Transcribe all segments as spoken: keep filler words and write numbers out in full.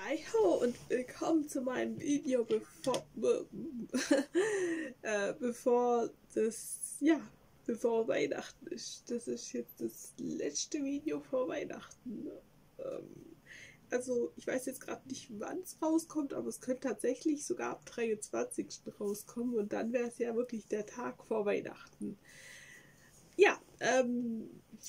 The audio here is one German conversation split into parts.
Hallo und willkommen zu meinem Video, bevor, be, äh, bevor das, ja, bevor Weihnachten ist. Das ist jetzt das letzte Video vor Weihnachten. Ähm, also ich weiß jetzt gerade nicht, wann es rauskommt, aber es könnte tatsächlich sogar am dreiundzwanzigsten rauskommen und dann wäre es ja wirklich der Tag vor Weihnachten. Ja, ähm...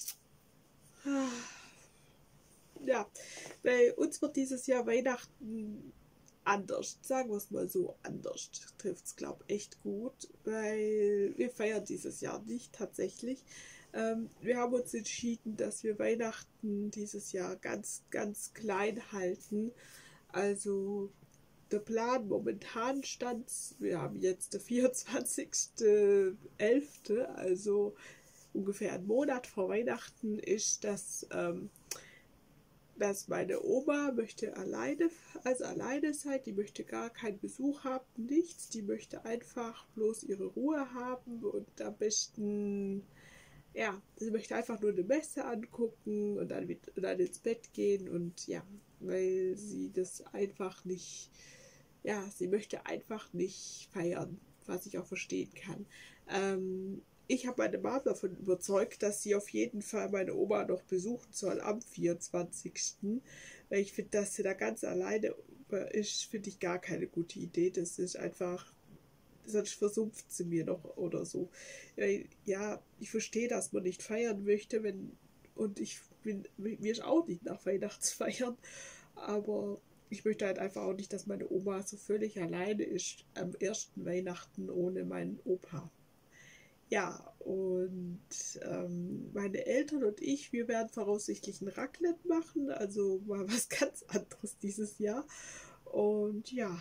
Ja, bei uns wird dieses Jahr Weihnachten anders, sagen wir es mal so, anders trifft es, glaube ich, echt gut, weil wir feiern dieses Jahr nicht tatsächlich. Ähm, wir haben uns entschieden, dass wir Weihnachten dieses Jahr ganz, ganz klein halten. Also der Plan momentan stand, wir haben jetzt der vierundzwanzigsten elften, also ungefähr einen Monat vor Weihnachten, ist das... Ähm, dass meine Oma möchte alleine, also alleine sein, die möchte gar keinen Besuch haben, nichts, die möchte einfach bloß ihre Ruhe haben und am besten, ja, sie möchte einfach nur eine Messe angucken und dann, mit, und dann ins Bett gehen und ja, weil sie das einfach nicht, ja, sie möchte einfach nicht feiern, was ich auch verstehen kann. Ähm, Ich habe meine Mama davon überzeugt, dass sie auf jeden Fall meine Oma noch besuchen soll am vierundzwanzigsten Weil ich finde, dass sie da ganz alleine ist, finde ich gar keine gute Idee. Das ist einfach, sonst versumpft sie mir noch oder so. Ja, ich verstehe, dass man nicht feiern möchte, wenn und ich bin mir ist auch nicht nach Weihnachtsfeiern, aber ich möchte halt einfach auch nicht, dass meine Oma so völlig alleine ist am ersten Weihnachten ohne meinen Opa. Ja, und ähm, meine Eltern und ich, wir werden voraussichtlich ein Raclette machen, also mal was ganz anderes dieses Jahr. Und ja,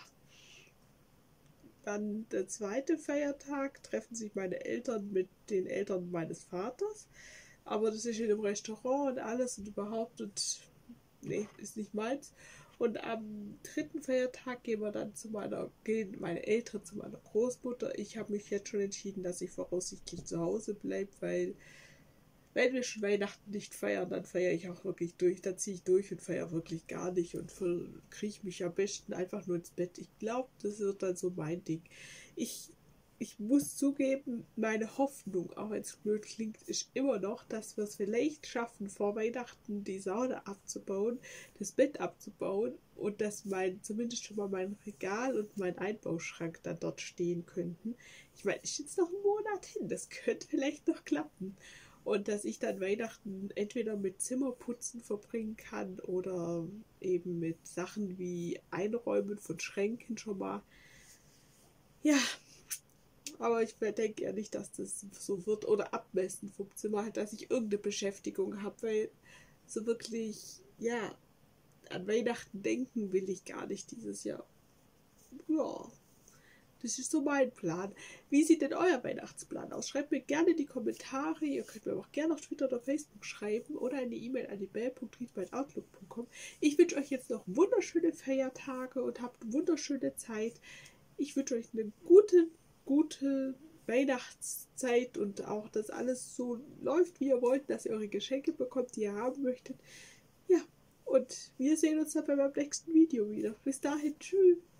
dann der zweite Feiertag treffen sich meine Eltern mit den Eltern meines Vaters. Aber das ist in einem Restaurant und alles und überhaupt und nee, ist nicht meins. Und am dritten Feiertag gehen wir dann zu meiner, gehen meine Eltern zu meiner Großmutter. Ich habe mich jetzt schon entschieden, dass ich voraussichtlich zu Hause bleibe, weil wenn wir schon Weihnachten nicht feiern, dann feiere ich auch wirklich durch. Dann ziehe ich durch und feiere wirklich gar nicht und kriege mich am besten einfach nur ins Bett. Ich glaube, das wird dann so mein Ding. Ich Ich muss zugeben, meine Hoffnung, auch wenn es blöd klingt, ist immer noch, dass wir es vielleicht schaffen, vor Weihnachten die Sauna abzubauen, das Bett abzubauen und dass mein, zumindest schon mal mein Regal und mein Einbauschrank dann dort stehen könnten. Ich meine, ich jetzt noch einen Monat hin, das könnte vielleicht noch klappen. Und dass ich dann Weihnachten entweder mit Zimmerputzen verbringen kann oder eben mit Sachen wie Einräumen von Schränken schon mal. Ja, aber ich denke ja nicht, dass das so wird. Oder abmessen vom Zimmer, halt, dass ich irgendeine Beschäftigung habe, weil so wirklich, ja, an Weihnachten denken will ich gar nicht dieses Jahr. Ja, das ist so mein Plan. Wie sieht denn euer Weihnachtsplan aus? Schreibt mir gerne in die Kommentare. Ihr könnt mir auch gerne auf Twitter oder Facebook schreiben oder eine E-Mail an die bell punkt ried at outlook punkt com. Ich wünsche euch jetzt noch wunderschöne Feiertage und habt wunderschöne Zeit. Ich wünsche euch eine gute gute Weihnachtszeit und auch, dass alles so läuft, wie ihr wollt, dass ihr eure Geschenke bekommt, die ihr haben möchtet. Ja, und wir sehen uns dann beim nächsten Video wieder. Bis dahin, tschüss.